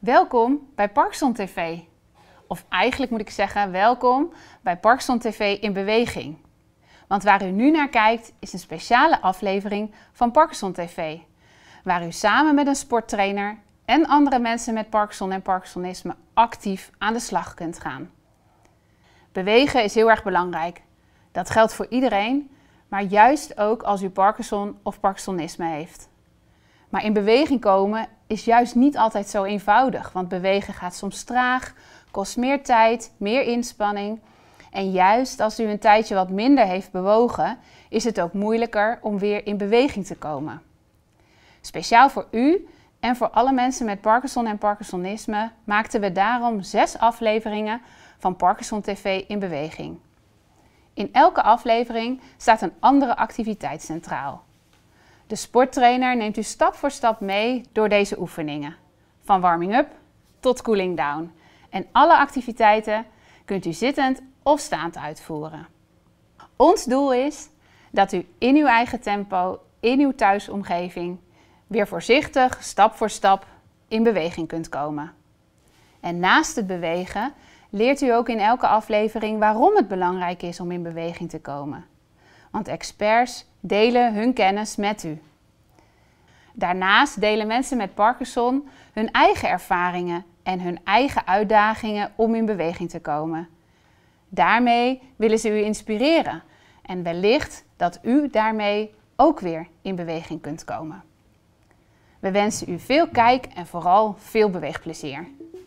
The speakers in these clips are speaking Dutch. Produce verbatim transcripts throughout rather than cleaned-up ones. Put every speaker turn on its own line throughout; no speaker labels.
Welkom bij Parkinson T V. Of eigenlijk moet ik zeggen, welkom bij Parkinson T V in beweging. Want waar u nu naar kijkt is een speciale aflevering van Parkinson T V. Waar u samen met een sporttrainer en andere mensen met Parkinson en Parkinsonisme actief aan de slag kunt gaan. Bewegen is heel erg belangrijk. Dat geldt voor iedereen, maar juist ook als u Parkinson of Parkinsonisme heeft. Maar in beweging komen is juist niet altijd zo eenvoudig, want bewegen gaat soms traag, kost meer tijd, meer inspanning. En juist als u een tijdje wat minder heeft bewogen, is het ook moeilijker om weer in beweging te komen. Speciaal voor u en voor alle mensen met Parkinson en Parkinsonisme maakten we daarom zes afleveringen van Parkinson T V in beweging. In elke aflevering staat een andere activiteit centraal. De sporttrainer neemt u stap voor stap mee door deze oefeningen. Van warming-up tot cooling down. En alle activiteiten kunt u zittend of staand uitvoeren. Ons doel is dat u in uw eigen tempo, in uw thuisomgeving, weer voorzichtig, stap voor stap, in beweging kunt komen. En naast het bewegen leert u ook in elke aflevering waarom het belangrijk is om in beweging te komen. Want experts delen hun kennis met u. Daarnaast delen mensen met Parkinson hun eigen ervaringen en hun eigen uitdagingen om in beweging te komen. Daarmee willen ze u inspireren en wellicht dat u daarmee ook weer in beweging kunt komen. We wensen u veel kijk- en vooral veel beweegplezier.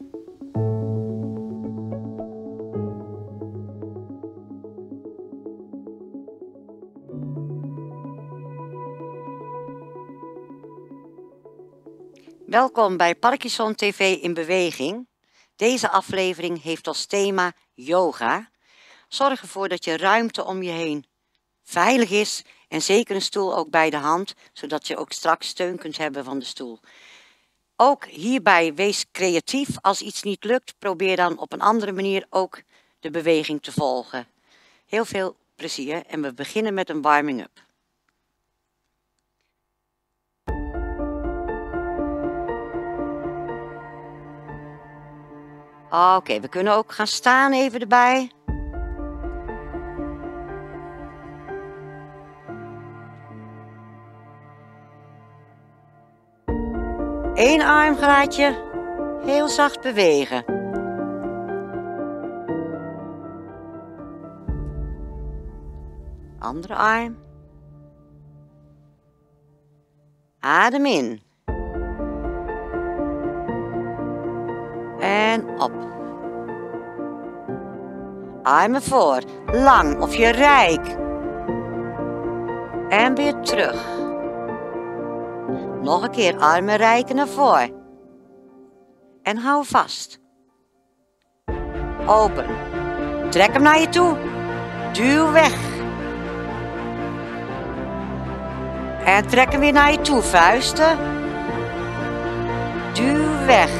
Welkom bij Parkinson T V in beweging. Deze aflevering heeft als thema yoga. Zorg ervoor dat je ruimte om je heen veilig is en zeker een stoel ook bij de hand, zodat je ook straks steun kunt hebben van de stoel. Ook hierbij wees creatief. Als iets niet lukt, probeer dan op een andere manier ook de beweging te volgen. Heel veel plezier en we beginnen met een warming-up. Oké, okay, we kunnen ook gaan staan even erbij. Eén arm laat je heel zacht bewegen. Andere arm. Adem in. En op. Armen voor, lang of je rijk. En weer terug. Nog een keer armen rijken naar voren. En hou vast. Open. Trek hem naar je toe. Duw weg. En trek hem weer naar je toe, vuisten. Duw weg.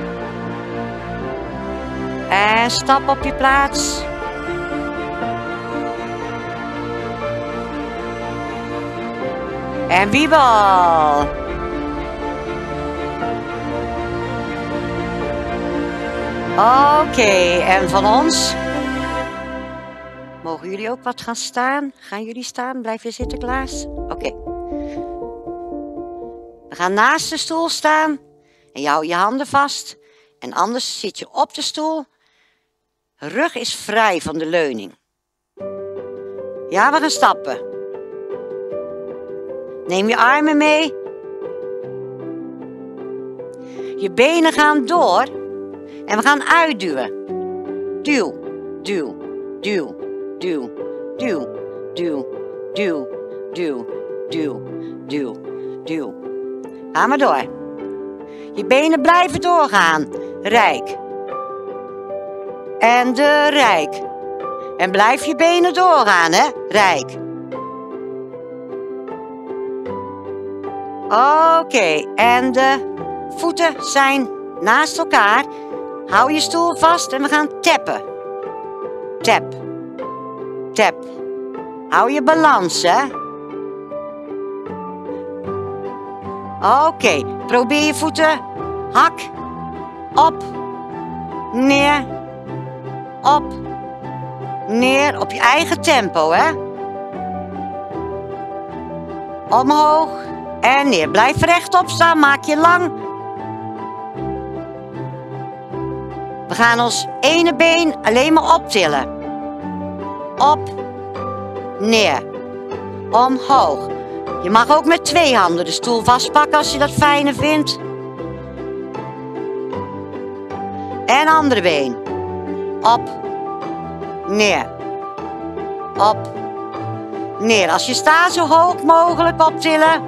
En stap op je plaats. En wiebel. Oké, okay, en van ons. Mogen jullie ook wat gaan staan? Gaan jullie staan? Blijf je zitten, Klaas? Oké. Okay. We gaan naast de stoel staan. En je houdt je handen vast. En anders zit je op de stoel. Rug is vrij van de leuning. Ja, we gaan stappen. Neem je armen mee. Je benen gaan door. En we gaan uitduwen. Duw, duw, duw, duw, duw, duw, duw, duw, duw, duw, duw. Ga maar door. Je benen blijven doorgaan. Rijk. En de rijk. En blijf je benen doorgaan, hè? Rijk. Oké, okay. En de voeten zijn naast elkaar. Hou je stoel vast en we gaan tappen. Tap. Tap. Hou je balans, hè? Oké, okay. Probeer je voeten hak op, neer, op, neer, op je eigen tempo, hè. Omhoog en neer. Blijf rechtop staan, maak je lang. We gaan ons ene been alleen maar optillen. Op, neer, omhoog. Je mag ook met twee handen de stoel vastpakken als je dat fijner vindt. En andere been. Op, neer, op, neer. Als je staat zo hoog mogelijk optillen.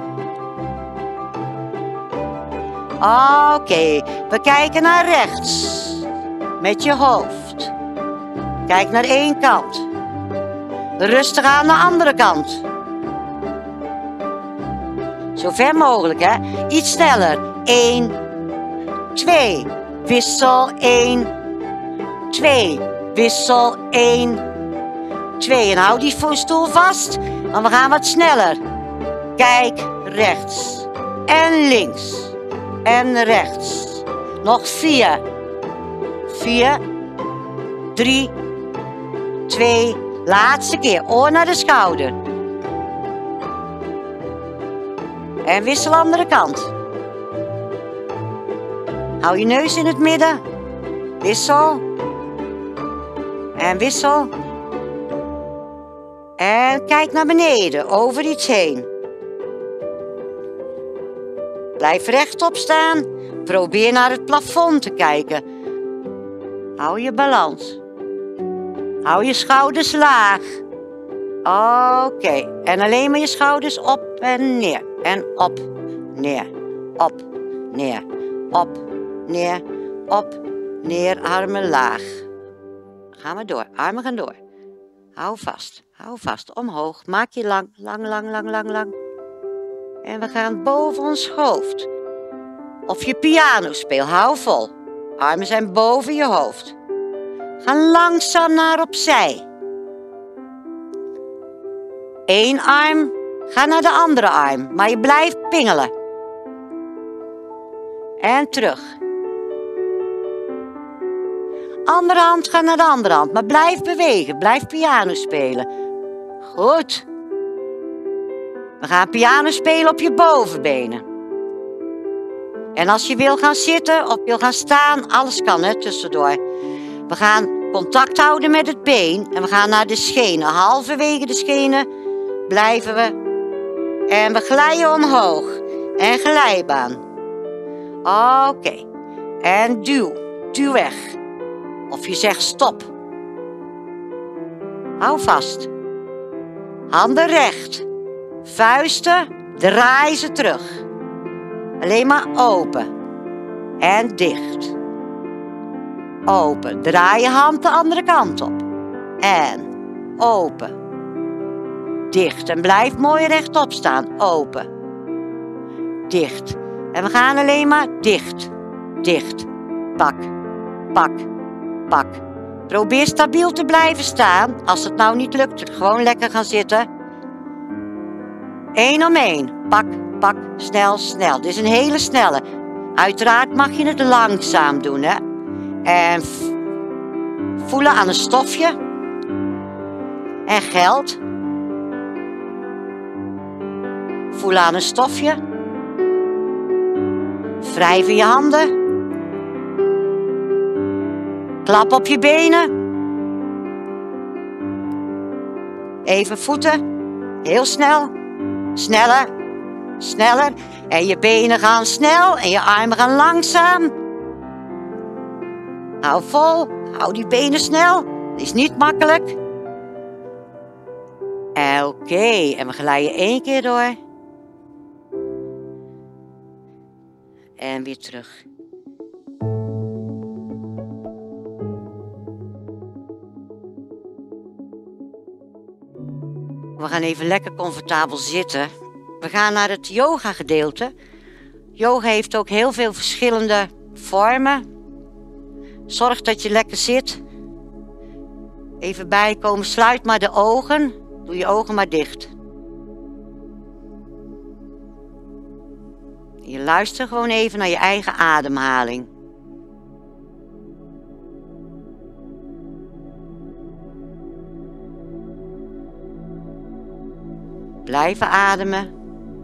Oké, okay. We kijken naar rechts. Met je hoofd. Kijk naar één kant. Rustig aan de andere kant. Zo ver mogelijk, hè. Iets sneller. één, twee. Wissel. één, twee. Wissel. één, twee. En hou die stoel vast. Want we gaan wat sneller. Kijk rechts. En links. En rechts. Nog vier. vier. drie. twee. Laatste keer. Oor naar de schouder. En wissel andere kant. Hou je neus in het midden. Wissel. En wissel. En kijk naar beneden, over iets heen. Blijf rechtop staan. Probeer naar het plafond te kijken. Hou je balans. Hou je schouders laag. Oké, okay. En alleen maar je schouders op en neer. En op, neer, op, neer, op, neer, op, neer, armen laag. Gaan we door, armen gaan door. Hou vast, hou vast, omhoog. Maak je lang, lang, lang, lang, lang, lang. En we gaan boven ons hoofd. Of je piano speelt, hou vol. Armen zijn boven je hoofd. Ga langzaam naar opzij. Eén arm, ga naar de andere arm, maar je blijft pingelen. En terug. Andere hand, ga naar de andere hand, maar blijf bewegen, blijf piano spelen. Goed. We gaan piano spelen op je bovenbenen. En als je wil gaan zitten of wil gaan staan, alles kan hè, tussendoor. We gaan contact houden met het been en we gaan naar de schenen. Halverwege de schenen blijven we. En we glijden omhoog. En glijbaan. Oké. Okay. En duw. Duw weg. Of je zegt stop. Hou vast. Handen recht. Vuisten, draai ze terug. Alleen maar open. En dicht. Open. Draai je hand de andere kant op. En open. Dicht. En blijf mooi rechtop staan. Open. Dicht. En we gaan alleen maar dicht. Dicht. Pak. Pak. Pak. Probeer stabiel te blijven staan. Als het nou niet lukt, gewoon lekker gaan zitten. Eén om één. Pak, pak, snel, snel. Dit is een hele snelle. Uiteraard mag je het langzaam doen, hè. En voelen aan een stofje. En geld. Voelen aan een stofje. Wrijven je handen. Klap op je benen. Even voeten. Heel snel. Sneller. Sneller. En je benen gaan snel en je armen gaan langzaam. Hou vol. Hou die benen snel. Het is niet makkelijk. Oké. Okay. En we glijden één keer door. En weer terug. We gaan even lekker comfortabel zitten. We gaan naar het yoga gedeelte. Yoga heeft ook heel veel verschillende vormen. Zorg dat je lekker zit. Even bijkomen, sluit maar de ogen. Doe je ogen maar dicht. Je luistert gewoon even naar je eigen ademhaling. Blijven ademen.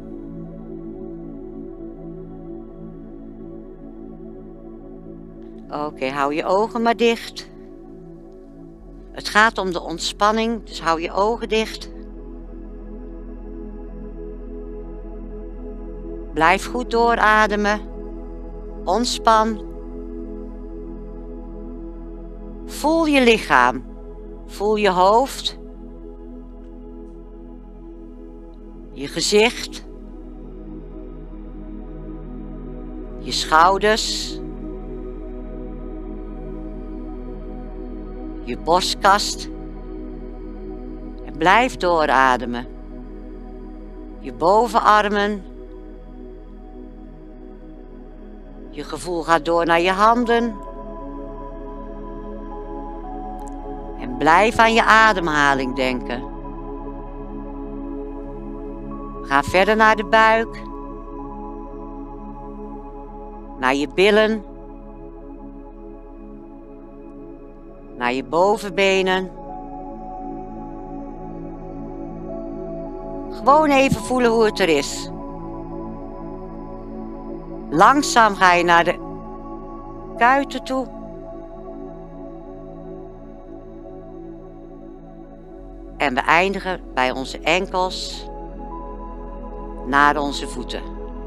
Oké, okay, hou je ogen maar dicht. Het gaat om de ontspanning, dus hou je ogen dicht. Blijf goed doorademen. Ontspan. Voel je lichaam. Voel je hoofd. Je gezicht. Je schouders. Je borstkast. En blijf doorademen. Je bovenarmen. Je gevoel gaat door naar je handen. En blijf aan je ademhaling denken. Ga verder naar de buik. Naar je billen. Naar je bovenbenen. Gewoon even voelen hoe het er is. Langzaam ga je naar de kuiten toe. En we eindigen bij onze enkels naar onze voeten.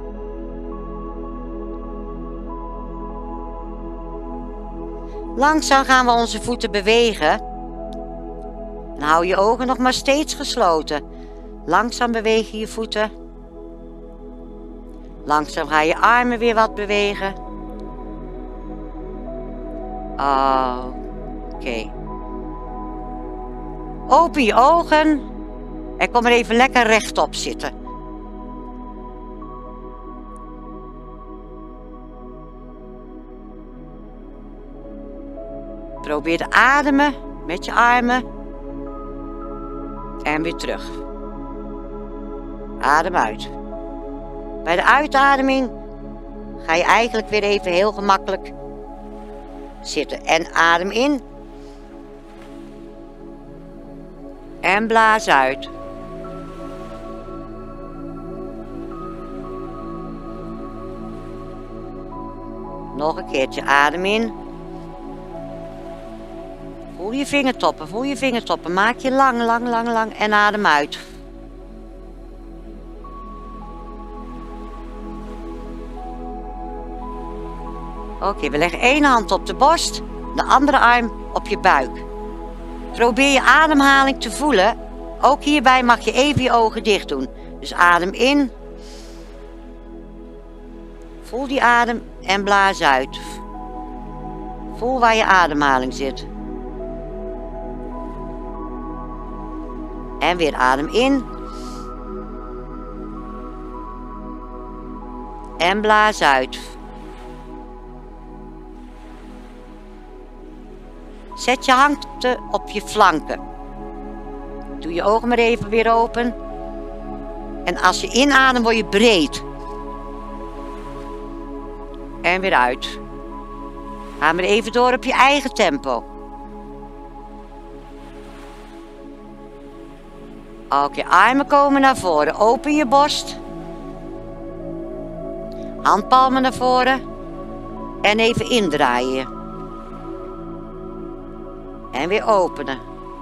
Langzaam gaan we onze voeten bewegen. En hou je ogen nog maar steeds gesloten. Langzaam beweeg je je voeten. Langzaam ga je armen weer wat bewegen. Oké. Okay. Open je ogen. En kom er even lekker rechtop zitten. Probeer te ademen met je armen. En weer terug. Adem uit. Bij de uitademing ga je eigenlijk weer even heel gemakkelijk zitten. En adem in. En blaas uit. Nog een keertje adem in. Voel je vingertoppen, voel je vingertoppen. Maak je lang, lang, lang, lang en adem uit. Oké, okay, we leggen één hand op de borst, de andere arm op je buik. Probeer je ademhaling te voelen. Ook hierbij mag je even je ogen dicht doen. Dus adem in. Voel die adem en blaas uit. Voel waar je ademhaling zit. En weer adem in. En blaas uit. Zet je handen op je flanken. Doe je ogen maar even weer open. En als je inademt word je breed. En weer uit. Ga maar even door op je eigen tempo. Oké, okay, armen komen naar voren. Open je borst. Handpalmen naar voren. En even indraaien. En weer openen.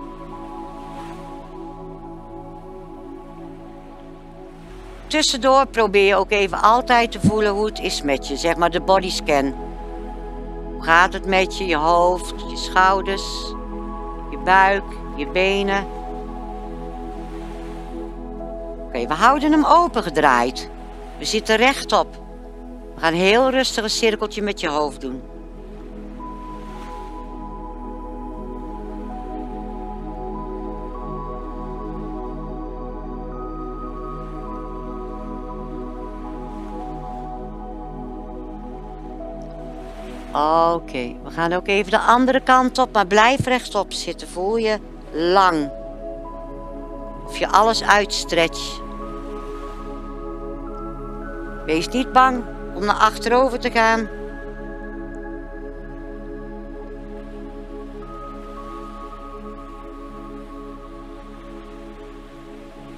Tussendoor probeer je ook even altijd te voelen hoe het is met je. Zeg maar de bodyscan. Hoe gaat het met je? Je hoofd, je schouders, je buik, je benen. Oké, okay, we houden hem open gedraaid. We zitten rechtop. We gaan heel rustig een cirkeltje met je hoofd doen. Oké, okay, we gaan ook even de andere kant op, maar blijf rechtop zitten. Voel je lang. Of je alles uitstretcht. Wees niet bang om naar achterover te gaan.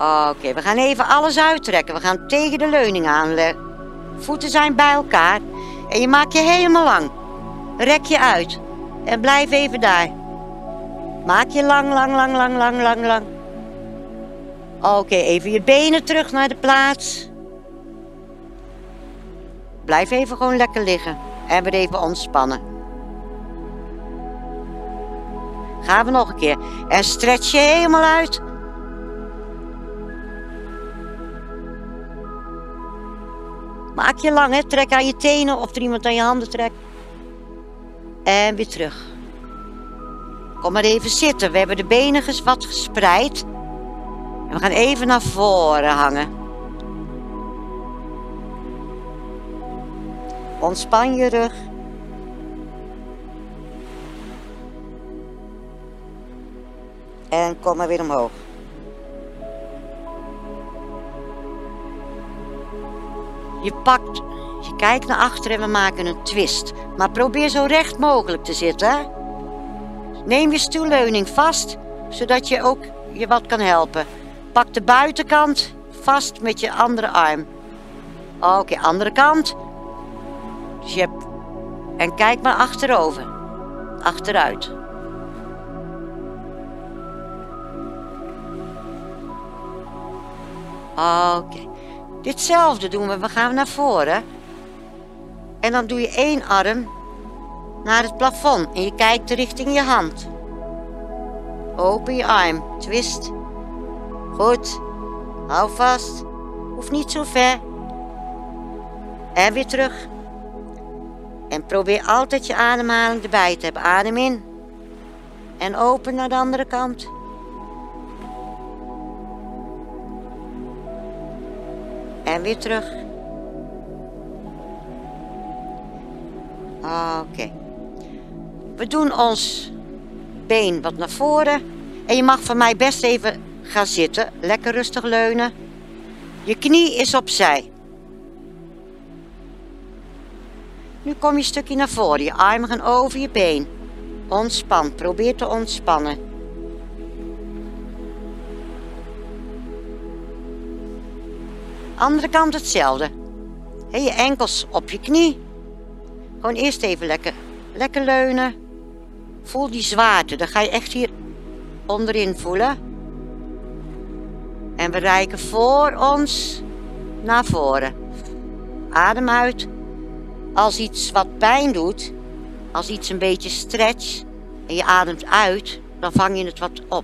Oké, we gaan even alles uittrekken. We gaan tegen de leuning aanleggen. Voeten zijn bij elkaar. En je maakt je helemaal lang. Rek je uit. En blijf even daar. Maak je lang, lang, lang, lang, lang, lang, lang. Oké, even je benen terug naar de plaats. Blijf even gewoon lekker liggen. En weer even ontspannen. Gaan we nog een keer. En stretch je helemaal uit. Maak je lang, hè. Trek aan je tenen of er iemand aan je handen trekt. En weer terug. Kom maar even zitten. We hebben de benen wat gespreid. En we gaan even naar voren hangen. Ontspan je rug. En kom maar weer omhoog. Je pakt, je kijkt naar achteren en we maken een twist. Maar probeer zo recht mogelijk te zitten. Hè? Neem je stoelleuning vast, zodat je ook je wat kan helpen. Pak de buitenkant vast met je andere arm. Oké, okay, andere kant. Dus je hebt... En kijk maar achterover. Achteruit. Oké. Okay. Ditzelfde doen we. We gaan naar voren. En dan doe je één arm naar het plafond. En je kijkt richting je hand. Open je arm. Twist. Goed. Hou vast. Hoeft niet zo ver. En weer terug. En probeer altijd je ademhaling erbij te hebben. Adem in. En open naar de andere kant. En weer terug. Oké. Okay. We doen ons been wat naar voren. En je mag van mij best even gaan zitten. Lekker rustig leunen. Je knie is opzij. Nu kom je een stukje naar voren. Je armen gaan over je been. Ontspan. Probeer te ontspannen. Andere kant hetzelfde. He, je enkels op je knie. Gewoon eerst even lekker, lekker leunen. Voel die zwaarte. Dan ga je echt hier onderin voelen. En we reiken voor ons naar voren. Adem uit. Als iets wat pijn doet, als iets een beetje stretcht en je ademt uit, dan vang je het wat op.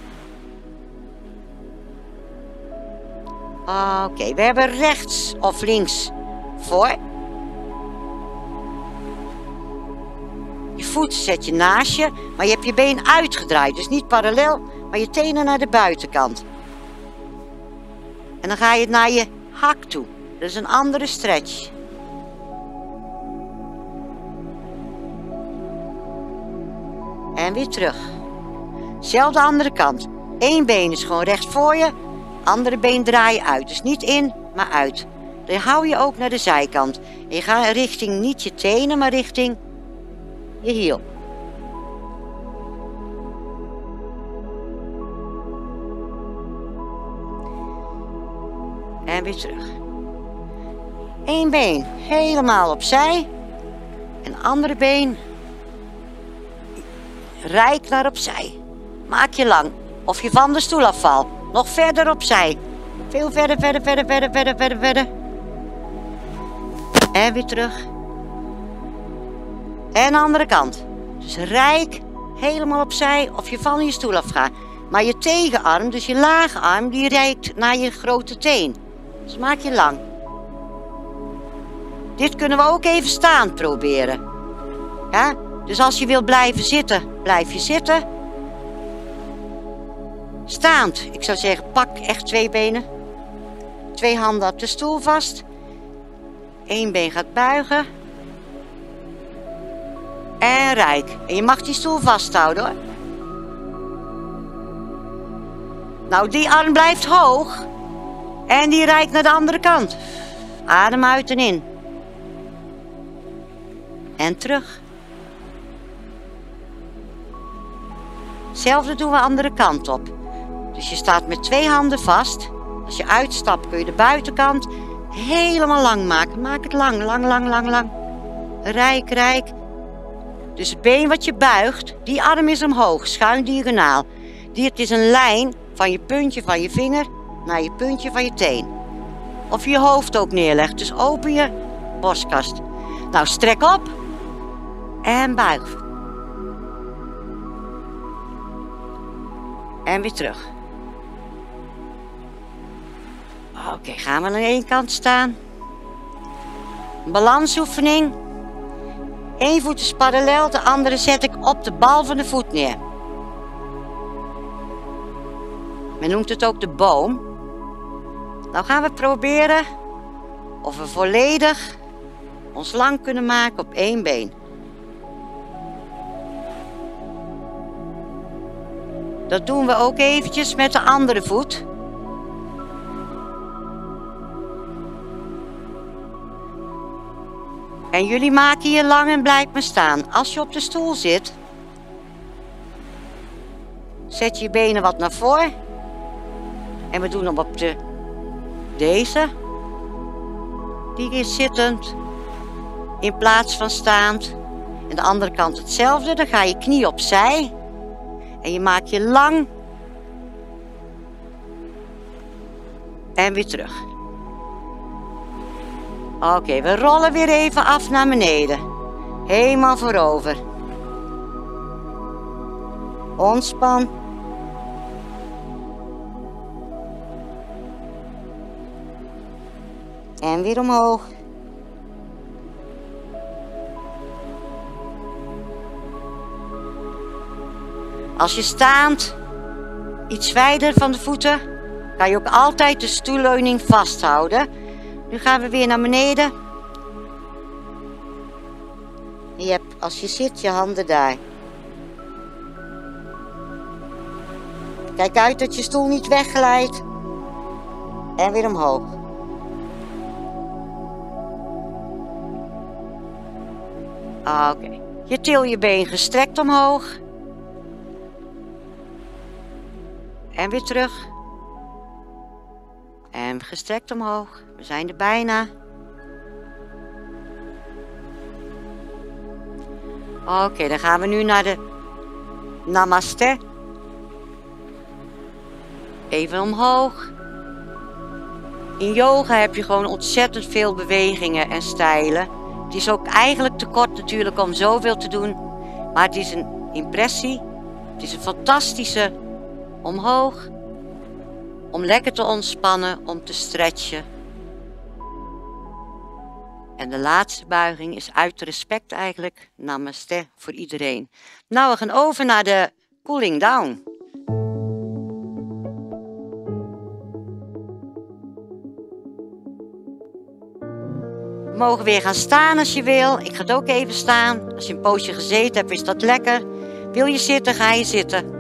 Oké, okay, we hebben rechts of links voor. Je voet zet je naast je, maar je hebt je been uitgedraaid. Dus niet parallel, maar je tenen naar de buitenkant. En dan ga je naar je hak toe. Dat is een andere stretch. En weer terug. Zelfde andere kant. Eén been is gewoon recht voor je. Andere been draai je uit. Dus niet in, maar uit. Dan hou je ook naar de zijkant. En je gaat richting niet je tenen, maar richting je hiel. En weer terug. Eén been helemaal opzij. En andere been rijk naar opzij. Maak je lang. Of je van de stoel afvalt. Nog verder opzij. Veel verder, verder, verder, verder, verder, verder, verder. En weer terug. En de andere kant. Dus rijk helemaal opzij of je van je stoel afgaat. Maar je tegenarm, dus je lage arm, die reikt naar je grote teen. Dus maak je lang. Dit kunnen we ook even staan proberen. Ja? Dus als je wil blijven zitten, blijf je zitten. Staand. Ik zou zeggen, pak echt twee benen. Twee handen op de stoel vast. Eén been gaat buigen. En rijk. En je mag die stoel vasthouden hoor. Nou, die arm blijft hoog. En die reikt naar de andere kant. Adem uit en in. En terug. Hetzelfde doen we de andere kant op. Dus je staat met twee handen vast. Als je uitstapt kun je de buitenkant helemaal lang maken. Maak het lang, lang, lang, lang, lang. Rijk, rijk. Dus het been wat je buigt, die arm is omhoog, schuin diagonaal. Dit is een lijn van je puntje van je vinger naar je puntje van je teen. Of je hoofd ook neerlegt, dus open je borstkast. Nou, strek op en buig. En weer terug. Oké, okay, gaan we aan één kant staan. Balansoefening. Eén voet is parallel, de andere zet ik op de bal van de voet neer. Men noemt het ook de boom. Nou gaan we proberen of we volledig ons lang kunnen maken op één been. Dat doen we ook eventjes met de andere voet. En jullie maken je lang en blijf maar staan. Als je op de stoel zit, zet je je benen wat naar voren. En we doen hem op de, deze. Die is zittend in plaats van staand. En de andere kant hetzelfde. Dan ga je knie opzij. En je maakt je lang. En weer terug. Oké, okay, we rollen weer even af naar beneden. Helemaal voorover. Ontspan. En weer omhoog. Als je staand iets wijder van de voeten, kan je ook altijd de stoelleuning vasthouden. Nu gaan we weer naar beneden. Je hebt, als je zit, je handen daar. Kijk uit dat je stoel niet wegglijdt. En weer omhoog. Oké. Okay. Je til je been gestrekt omhoog. En weer terug. En gestrekt omhoog. We zijn er bijna. Oké, okay, dan gaan we nu naar de Namaste. Even omhoog. In yoga heb je gewoon ontzettend veel bewegingen en stijlen. Het is ook eigenlijk te kort natuurlijk om zoveel te doen. Maar het is een impressie. Het is een fantastische omhoog. Om lekker te ontspannen, om te stretchen. En de laatste buiging is uit respect eigenlijk. Namaste voor iedereen. Nou, we gaan over naar de cooling down. We mogen weer gaan staan als je wil. Ik ga het ook even staan. Als je een poosje gezeten hebt, is dat lekker. Wil je zitten, ga je zitten.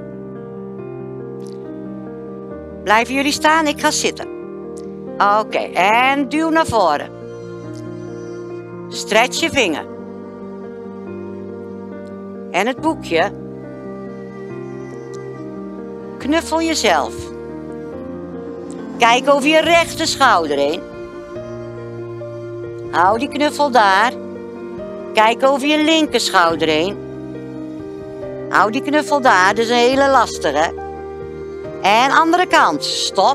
Blijven jullie staan? Ik ga zitten. Oké, okay, en duw naar voren. Stretch je vinger. En het boekje. Knuffel jezelf. Kijk over je rechter schouder heen. Hou die knuffel daar. Kijk over je linker schouder heen. Hou die knuffel daar, dat is een hele lastige. En andere kant, stop.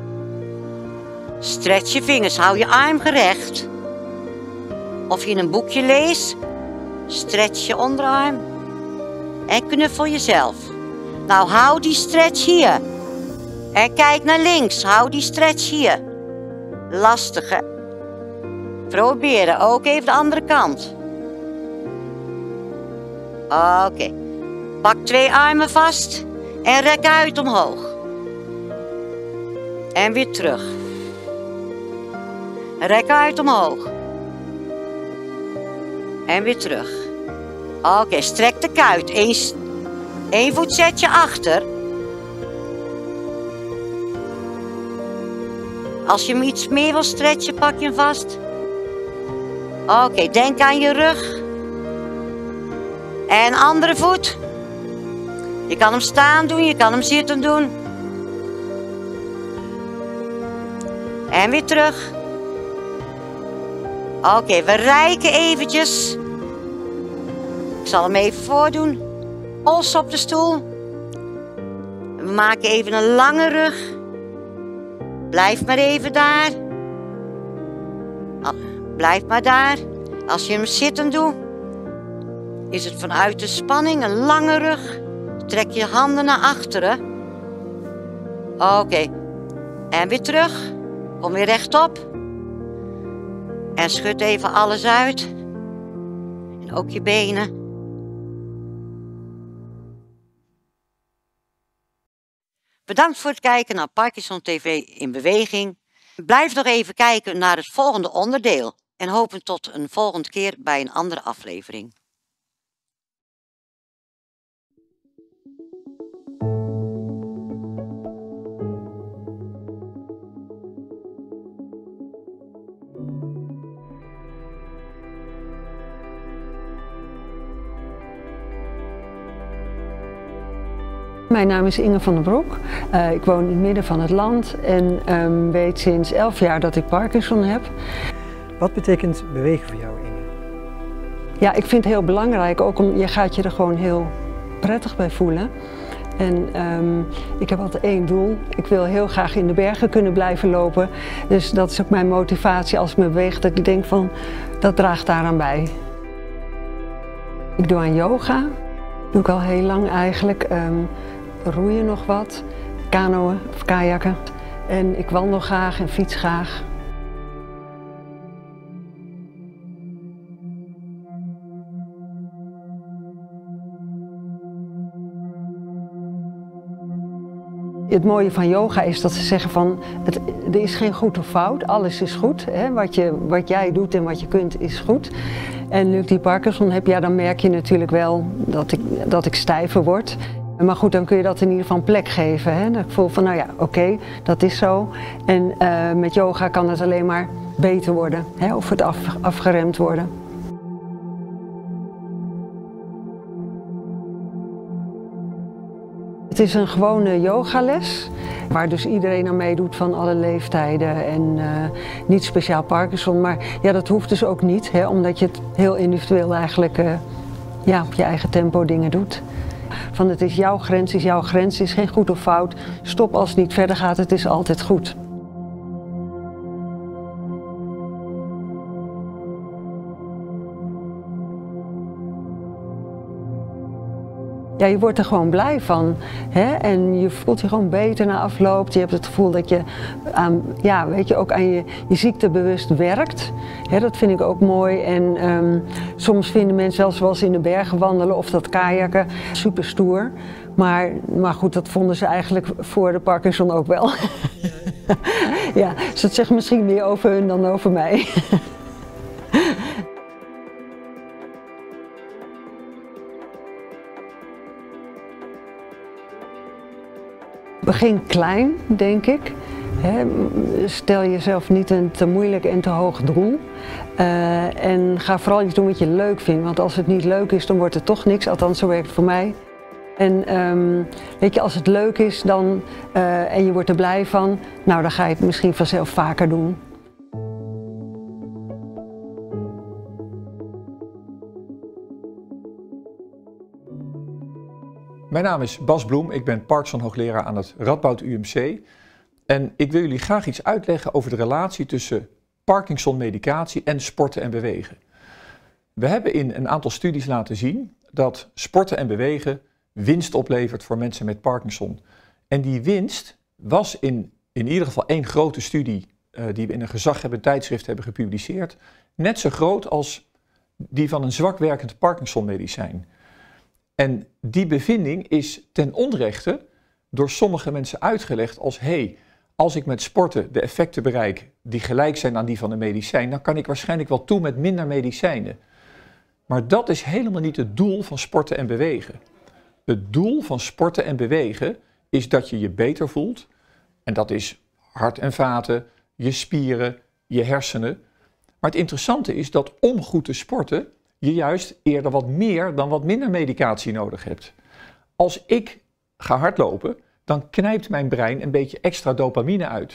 Stretch je vingers, hou je arm gerecht. Of je een boekje leest, stretch je onderarm. En knuffel jezelf. Nou, hou die stretch hier. En kijk naar links, hou die stretch hier. Lastige. Proberen, ook even de andere kant. Oké. Okay. Pak twee armen vast en rek uit omhoog. En weer terug. Rek uit omhoog. En weer terug. Oké, okay, strek de kuit. Eén, één voet zet je achter. Als je hem iets meer wil stretchen, pak je hem vast. Oké, okay, denk aan je rug. En andere voet. Je kan hem staan doen, je kan hem zitten doen. En weer terug. Oké, okay, we rijken eventjes. Ik zal hem even voordoen. Pols op de stoel. We maken even een lange rug. Blijf maar even daar. Blijf maar daar. Als je hem zittend doet, is het vanuit de spanning een lange rug. Trek je handen naar achteren. Oké. Okay. En weer terug. Kom weer rechtop. En schud even alles uit. En ook je benen. Bedankt voor het kijken naar Parkinson T V in beweging. Blijf nog even kijken naar het volgende onderdeel. En hopen tot een volgende keer bij een andere aflevering.
Mijn naam is Inge van der Broek. Uh, ik woon in het midden van het land en um, weet sinds elf jaar dat ik Parkinson heb.
Wat betekent bewegen voor jou, Inge?
Ja, ik vind het heel belangrijk. Ook om, je gaat je er gewoon heel prettig bij voelen. En um, ik heb altijd één doel. Ik wil heel graag in de bergen kunnen blijven lopen. Dus dat is ook mijn motivatie als ik me beweeg. Dat ik denk van, dat draagt daaraan bij. Ik doe aan yoga. Dat doe ik al heel lang eigenlijk. Um, roeien nog wat, kanoën of kajakken. En ik wandel graag en fiets graag. Het mooie van yoga is dat ze zeggen van, het, er is geen goed of fout, alles is goed. Hè? Wat, je, wat jij doet en wat je kunt is goed. En nu ik die Parkinson heb, ja, dan merk je natuurlijk wel dat ik, dat ik stijver word. Maar goed, dan kun je dat in ieder geval een plek geven. Hè? Dat ik voel van, nou ja, oké, okay, dat is zo. En uh, met yoga kan het alleen maar beter worden, hè? Of het af, afgeremd worden. Het is een gewone yogales, waar dus iedereen aan meedoet van alle leeftijden en uh, niet speciaal Parkinson. Maar ja, dat hoeft dus ook niet, hè, omdat je het heel individueel eigenlijk uh, ja, op je eigen tempo dingen doet. Van het is jouw grens, is jouw grens, is geen goed of fout. Stop als het niet verder gaat, het is altijd goed. Ja, je wordt er gewoon blij van, hè? En je voelt je gewoon beter na afloop. Je hebt het gevoel dat je, aan, ja, weet je, ook aan je, je ziekte bewust werkt. Hè, dat vind ik ook mooi. En um, soms vinden mensen wel zoals in de bergen wandelen of dat kajakken super stoer. Maar, maar goed, dat vonden ze eigenlijk voor de Parkinson ook wel. Ja, dus dat zegt misschien meer over hun dan over mij. Begin klein, denk ik. He, stel jezelf niet een te moeilijk en te hoog doel. Uh, en ga vooral iets doen wat je leuk vindt. Want als het niet leuk is, dan wordt het toch niks. Althans, zo werkt het voor mij. En um, weet je, als het leuk is dan, uh, en je wordt er blij van, nou dan ga je het misschien vanzelf vaker doen.
Mijn naam is Bas Bloem, ik ben Parkinson-hoogleraar aan het Radboud U M C. En ik wil jullie graag iets uitleggen over de relatie tussen Parkinson-medicatie en sporten en bewegen. We hebben in een aantal studies laten zien dat sporten en bewegen winst oplevert voor mensen met Parkinson. En die winst was in, in ieder geval één grote studie uh, die we in een gezaghebbend tijdschrift hebben gepubliceerd, net zo groot als die van een zwak werkend Parkinson-medicijn. En die bevinding is ten onrechte door sommige mensen uitgelegd als, hé, hey, als ik met sporten de effecten bereik die gelijk zijn aan die van een medicijn, dan kan ik waarschijnlijk wel toe met minder medicijnen. Maar dat is helemaal niet het doel van sporten en bewegen. Het doel van sporten en bewegen is dat je je beter voelt. En dat is hart en vaten, je spieren, je hersenen. Maar het interessante is dat om goed te sporten je juist eerder wat meer dan wat minder medicatie nodig hebt. Als ik ga hardlopen, dan knijpt mijn brein een beetje extra dopamine uit.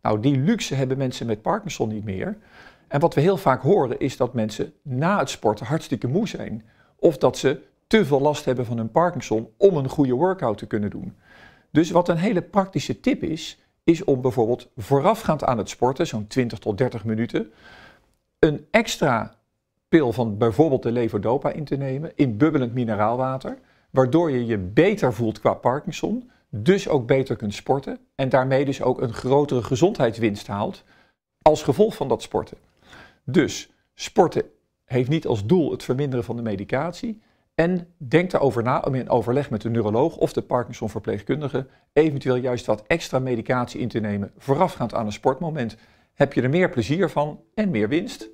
Nou, die luxe hebben mensen met Parkinson niet meer. En wat we heel vaak horen is dat mensen na het sporten hartstikke moe zijn. Of dat ze te veel last hebben van hun Parkinson om een goede workout te kunnen doen. Dus wat een hele praktische tip is, is om bijvoorbeeld voorafgaand aan het sporten, zo'n twintig tot dertig minuten, een extra pil van bijvoorbeeld de levodopa in te nemen in bubbelend mineraalwater, waardoor je je beter voelt qua Parkinson, dus ook beter kunt sporten en daarmee dus ook een grotere gezondheidswinst haalt als gevolg van dat sporten. Dus sporten heeft niet als doel het verminderen van de medicatie en denk daarover na om in overleg met de neuroloog of de Parkinson-verpleegkundige eventueel juist wat extra medicatie in te nemen voorafgaand aan een sportmoment. Heb je er meer plezier van en meer winst.